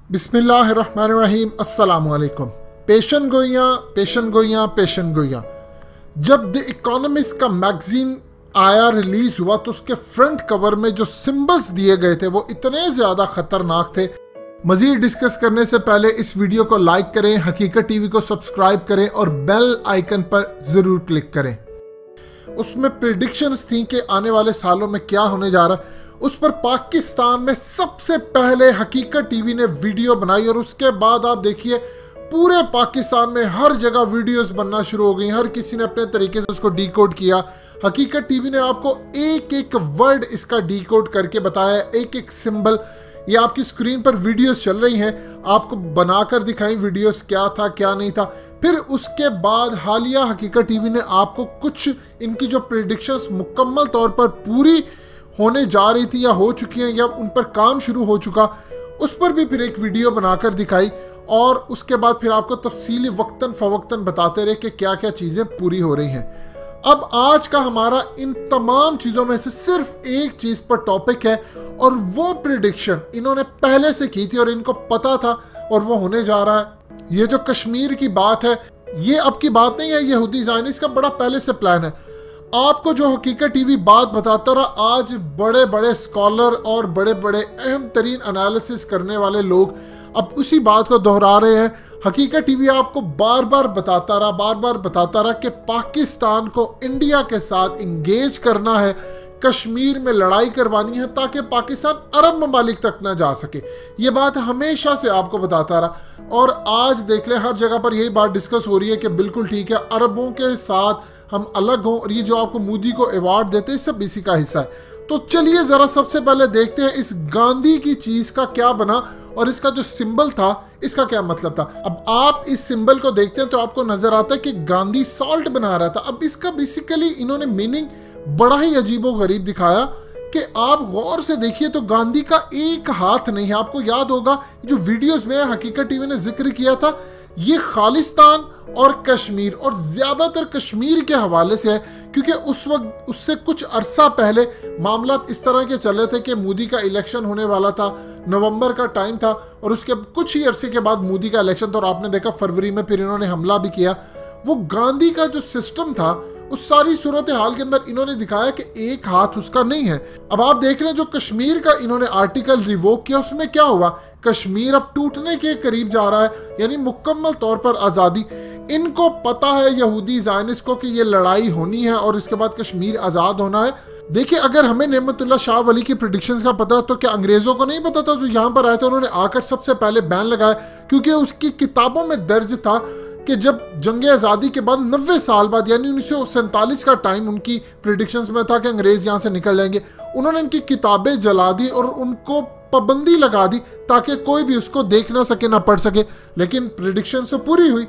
बिस्मिल्लाहिर्रहमानिर्रहीम अस्सलामुअलैकुम। पेशन गोइयाँ। जब द इकोनॉमिस्ट का मैगजीन आया, रिलीज हुआ, तो उसके फ्रंट कवर में जो सिंबल्स दिए गए थे वो इतने ज़्यादा ख़तरनाक थे। मज़ीद डिस्कस करने से पहले इस वीडियो को लाइक करें, हकीकत टीवी को सब्सक्राइब करें और बेल आइकन पर ज़रूर क्लिक करें। उसमें प्रेडिक्शंस थी कि आने वाले सालों में क्या होने जा रहा है। उस पर पाकिस्तान में सबसे पहले हकीकत टीवी ने वीडियो बनाई और उसके बाद आप देखिए पूरे पाकिस्तान में हर जगह वीडियोस बनना शुरू हो गई। हर किसी ने अपने तरीके से उसको डीकोड किया। हकीकत टीवी ने आपको एक एक वर्ड इसका डीकोड करके बताया, एक एक सिंबल। ये आपकी स्क्रीन पर वीडियोस चल रही हैं, आपको बनाकर दिखाई वीडियोस क्या था क्या नहीं था। फिर उसके बाद हालिया हकीकत टीवी ने आपको कुछ इनकी जो प्रेडिक्शंस मुकम्मल तौर पर पूरी होने जा रही थी या हो चुकी हैं या उन पर काम शुरू हो चुका, उस पर भी फिर एक वीडियो बनाकर दिखाई। और उसके बाद फिर आपको तफसीली वक्तन फवक्तन बताते रहे कि क्या क्या चीज़ें पूरी हो रही हैं। अब आज का हमारा इन तमाम चीज़ों में से सिर्फ एक चीज़ पर टॉपिक है और वो प्रेडिक्शन इन्होंने पहले से की थी और इनको पता था और वो होने जा रहा है। ये जो कश्मीर की बात है, ये अब की बात नहीं है, यहूदी ज़ायनिस्ट का बड़ा पहले से प्लान है। आपको जो हकीकत टीवी बात बताता रहा, आज बड़े बड़े स्कॉलर और बड़े बड़े अहम तरीन एनालिसिस करने वाले लोग अब उसी बात को दोहरा रहे हैं। हकीकत टीवी आपको बार बार बताता रहा कि पाकिस्तान को इंडिया के साथ इंगेज करना है, कश्मीर में लड़ाई करवानी है ताकि पाकिस्तान अरब ममालिक तक ना जा सके। ये बात हमेशा से आपको बताता रहा और आज देख ले हर जगह पर यही बात डिस्कस हो रही है कि बिल्कुल ठीक है, अरबों के साथ हम अलग हों। और ये जो आपको मोदी को अवार्ड देते हैं सब इसी का हिस्सा है। तो चलिए ज़रा सबसे पहले देखते हैं इस गांधी की चीज़ का क्या बना और इसका जो सिंबल था इसका क्या मतलब था। अब आप इस सिंबल को देखते हैं तो आपको नजर आता है कि गांधी सॉल्ट बना रहा था। अब इसका बेसिकली इन्होंने मीनिंग बड़ा ही अजीबो गरीब दिखाया कि आप गौर से देखिए तो गांधी का एक हाथ नहीं है। आपको याद होगा जो वीडियोस में हकीकत टीवी ने जिक्र किया था, ये खालिस्तान और कश्मीर और ज्यादातर कश्मीर के हवाले से है, क्योंकि उस वक्त उससे कुछ अरसा पहले मामला इस तरह के चल रहे थे कि मोदी का इलेक्शन होने वाला था, नवंबर का टाइम था और उसके कुछ ही अरसे के बाद मोदी का इलेक्शन था और आपने देखा फरवरी में फिर इन्होंने हमला भी किया। वो गांधी का जो सिस्टम था उस सारी सूरत हाल के अंदर इन्होंने दिखाया कि एक हाथ उसका नहीं है। अब आप देख रहे हैं जो कश्मीर का इन्होंने आर्टिकल रिवोक किया, उसमें क्या हुआ, कश्मीर अब टूटने के करीब जा रहा है, यानी मुकम्मल तौर पर आज़ादी। इनको पता है यहूदी ज़ायनिस्ट को कि ये लड़ाई होनी है और इसके बाद कश्मीर आज़ाद होना है। देखिए अगर हमें नेमतुल्लाह शाह वली की प्रेडिक्शंस का पता तो क्या अंग्रेज़ों को नहीं पता था जो यहाँ पर आए थे? उन्होंने आकर सबसे पहले बैन लगाया क्योंकि उसकी किताबों में दर्ज था कि जब जंग आज़ादी के बाद 90 साल बाद यानी 1947 का टाइम उनकी प्रेडिक्शंस में था कि अंग्रेज़ यहाँ से निकल जाएंगे। उन्होंने इनकी किताबें जला दी और उनको पाबंदी लगा दी ताकि कोई भी उसको देख ना सके ना पढ़ सके। लेकिन प्रेडिक्शंस तो पूरी हुई,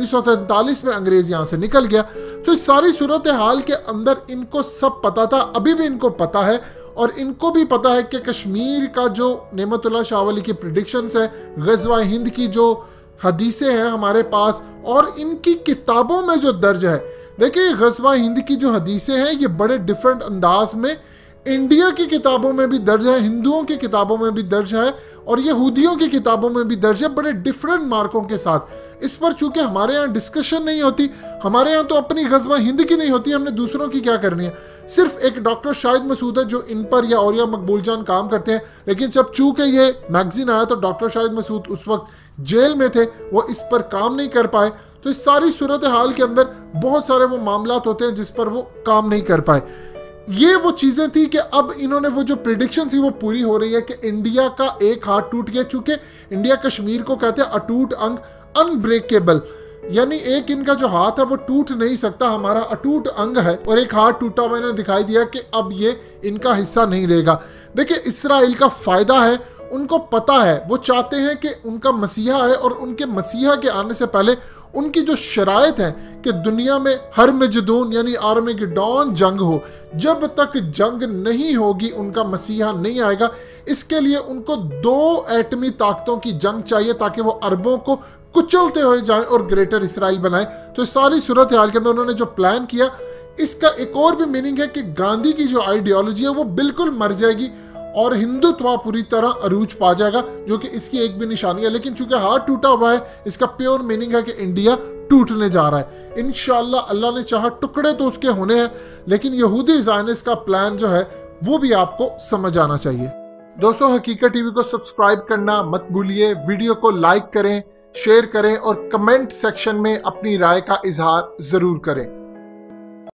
1943 में अंग्रेज यहाँ से निकल गया। तो इस सारी सूरत हाल के अंदर इनको सब पता था, अभी भी इनको पता है और इनको भी पता है कि कश्मीर का जो नेमतुल्लाह शाह वली की प्रेडिक्शंस है, गज़वा हिंद की जो हदीसें हैं हमारे पास और इनकी किताबों में जो दर्ज है। देखिए गज़वा हिंद की जो हदीसें हैं ये बड़े डिफरेंट अंदाज में इंडिया की किताबों में भी दर्ज है, हिंदुओं की किताबों में भी दर्ज है और यहूदियों की किताबों में भी दर्ज है, बड़े डिफरेंट मार्कों के साथ। इस पर चूंकि हमारे यहाँ डिस्कशन नहीं होती, हमारे यहाँ तो अपनी गज़वा हिंद की नहीं होती, हमने दूसरों की क्या करनी है। सिर्फ एक डॉक्टर शाहिद मसूद है जो इन पर या और मकबूल जान काम करते हैं, लेकिन जब चूंकि ये मैगजीन आया तो डॉक्टर शाहिद मसूद उस वक्त जेल में थे, वो इस पर काम नहीं कर पाए। तो इस सारी सूरत हाल के अंदर बहुत सारे वो मामलात होते हैं जिस पर वो काम नहीं कर पाए। ये वो चीज़ें थी कि अब इन्होंने वो जो प्रेडिक्शन थी वो पूरी हो रही है कि इंडिया का एक हाथ टूट गया। चूंकि इंडिया कश्मीर को कहते हैं अटूट अंग, अनब्रेकेबल, यानी एक इनका जो हाथ है वो टूट नहीं सकता, हमारा अटूट अंग है और एक हाथ टूटा हुआ इन्होंने दिखाई दिया कि अब ये इनका हिस्सा नहीं रहेगा। देखिए इसराइल का फायदा है, उनको पता है, वो चाहते हैं कि उनका मसीहा है और उनके मसीहा के आने से पहले उनकी जो शराइत है कि दुनिया में हरमजदून यानी आर्मेगेडोन जंग हो, जब तक जंग नहीं होगी उनका मसीहा नहीं आएगा। इसके लिए उनको 2 एटमी ताकतों की जंग चाहिए ताकि वो अरबों को कुचलते हुए जाएं और ग्रेटर इसराइल बनाएं। तो सारी सूरत हाल के अंदर उन्होंने जो प्लान किया, इसका एक और भी मीनिंग है कि गांधी की जो आइडियोलॉजी है वो बिल्कुल मर जाएगी और हिंदुत्व पूरी तरह अरूज पा जाएगा, जो कि इसकी एक भी निशानी है। लेकिन चूंकि हार्ट टूटा हुआ है, इसका प्योर मीनिंग है कि इंडिया टूटने जा रहा है। इंशाल्लाह अल्लाह ने चाहा टुकड़े तो उसके होने हैं, लेकिन यहूदी ज़ायनिस्ट का प्लान जो है वो भी आपको समझ आना चाहिए। दोस्तों, हकीकत टीवी को सब्सक्राइब करना मत भूलिए, वीडियो को लाइक करें, शेयर करें और कमेंट सेक्शन में अपनी राय का इजहार जरूर करें।